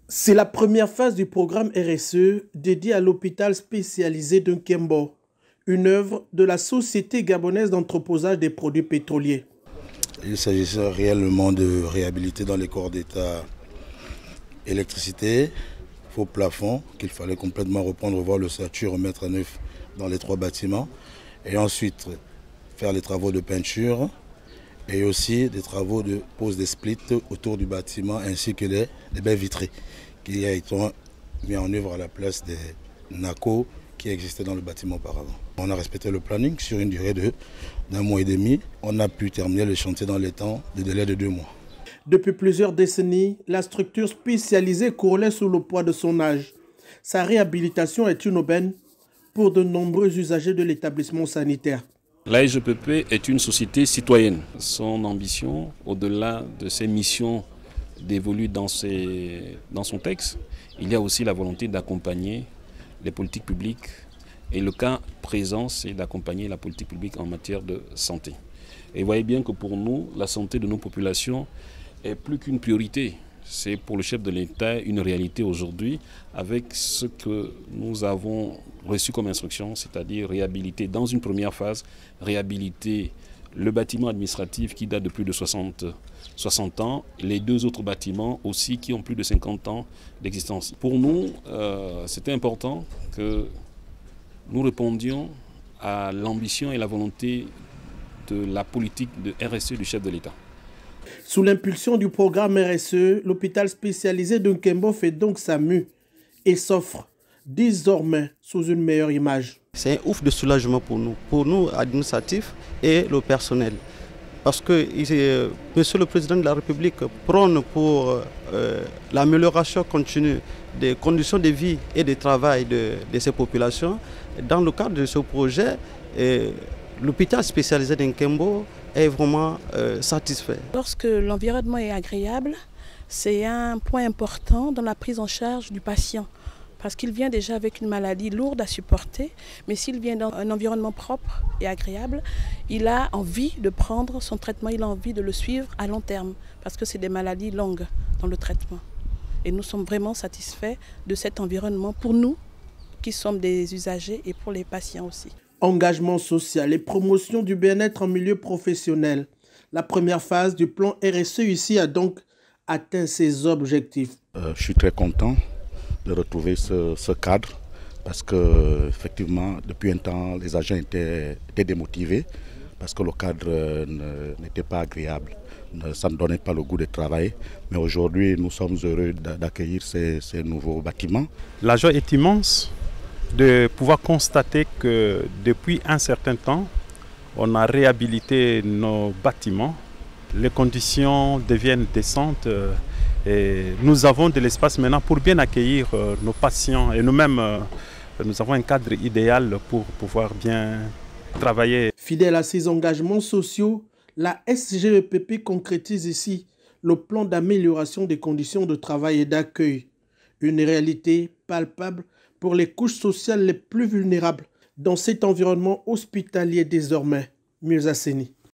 C'est la première phase du programme RSE dédié à l'hôpital spécialisé de Nkembo, une œuvre de la Société gabonaise d'entreposage des produits pétroliers. Il s'agissait réellement de réhabiliter dans les corps d'État électricité, faux plafond, qu'il fallait complètement reprendre, revoir le statut, remettre à neuf dans les 3 bâtiments, et ensuite faire les travaux de peinture et aussi des travaux de pose des splits autour du bâtiment ainsi que les baies vitrées qui a été mis en œuvre à la place des NACO qui existaient dans le bâtiment auparavant. On a respecté le planning sur une durée d'1 mois et demi. On a pu terminer le chantier dans les temps de délai de 2 mois. Depuis plusieurs décennies, la structure spécialisée courait sous le poids de son âge. Sa réhabilitation est une aubaine pour de nombreux usagers de l'établissement sanitaire. La SGPP est une société citoyenne. Son ambition, au-delà de ses missions dévolues dans son texte, il y a aussi la volonté d'accompagner les politiques publiques. Et le cas présent, c'est d'accompagner la politique publique en matière de santé. Et vous voyez bien que pour nous, la santé de nos populations est plus qu'une priorité. C'est pour le chef de l'État une réalité aujourd'hui avec ce que nous avons reçu comme instruction, c'est-à-dire réhabiliter dans une première phase, réhabiliter le bâtiment administratif qui date de plus de 60 ans, les 2 autres bâtiments aussi qui ont plus de 50 ans d'existence. Pour nous, c'était important que nous répondions à l'ambition et la volonté de la politique de RSE du chef de l'État. Sous l'impulsion du programme RSE, l'hôpital spécialisé de Nkembo fait donc sa mue et s'offre désormais sous une meilleure image. C'est un ouf de soulagement pour nous administratifs et le personnel. Parce que Monsieur le Président de la République prône pour l'amélioration continue des conditions de vie et de travail de ces populations. Dans le cadre de ce projet, l'hôpital spécialisé de Nkembo est vraiment satisfait. Lorsque l'environnement est agréable, c'est un point important dans la prise en charge du patient. Parce qu'il vient déjà avec une maladie lourde à supporter, mais s'il vient dans un environnement propre et agréable, il a envie de prendre son traitement, il a envie de le suivre à long terme, parce que c'est des maladies longues dans le traitement. Et nous sommes vraiment satisfaits de cet environnement pour nous, qui sommes des usagers, et pour les patients aussi. Engagement social et promotion du bien-être en milieu professionnel. La première phase du plan RSE ici a donc atteint ses objectifs. Je suis très content de retrouver ce cadre parce que effectivement depuis un temps les agents étaient démotivés parce que le cadre n'était pas agréable, ça ne donnait pas le goût de travailler. Mais aujourd'hui nous sommes heureux d'accueillir ces nouveaux bâtiments. La joie est immense de pouvoir constater que depuis un certain temps on a réhabilité nos bâtiments, les conditions deviennent décentes. Et nous avons de l'espace maintenant pour bien accueillir nos patients et nous-mêmes, nous avons un cadre idéal pour pouvoir bien travailler. Fidèle à ses engagements sociaux, la SGEPP concrétise ici le plan d'amélioration des conditions de travail et d'accueil. Une réalité palpable pour les couches sociales les plus vulnérables dans cet environnement hospitalier désormais mieux assaini.